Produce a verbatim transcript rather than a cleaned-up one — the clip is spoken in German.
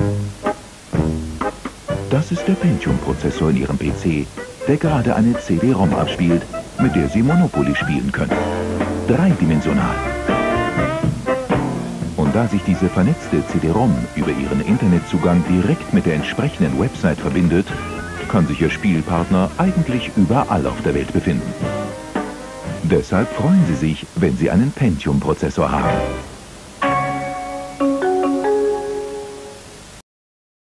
Das ist der Pentium-Prozessor in Ihrem P C, der gerade eine C D-ROM abspielt, mit der Sie Monopoly spielen können. Dreidimensional. Und da sich diese vernetzte C D-ROM über Ihren Internetzugang direkt mit der entsprechenden Website verbindet, kann sich Ihr Spielpartner eigentlich überall auf der Welt befinden. Deshalb freuen Sie sich, wenn Sie einen Pentium-Prozessor haben.